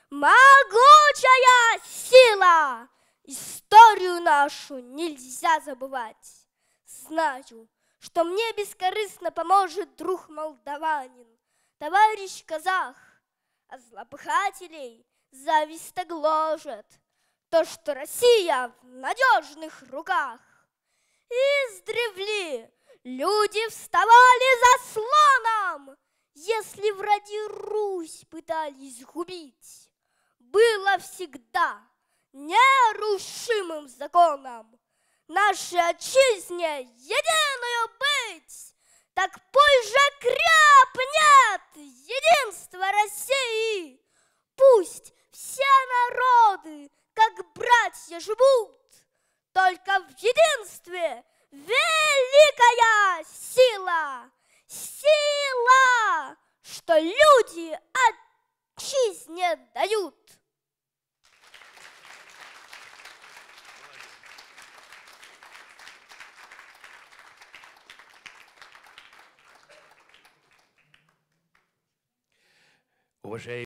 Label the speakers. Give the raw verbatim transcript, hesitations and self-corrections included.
Speaker 1: Могучая сила! Историю нашу нельзя забывать. Знаю, что мне бескорыстно поможет друг молдаванин, товарищ казах, а злопыхателей зависть гложет то, что Россия в надежных руках. Издревле люди вставали за слоном, если враги Русь пытались губить. Было всегда нерушимым законом нашей отчизне единую быть. Так пусть же крепнет единство России. Пусть все народы, как братья, живут. Только в единстве великая сила. Сила, что люди отчизне дают.
Speaker 2: Уважаемые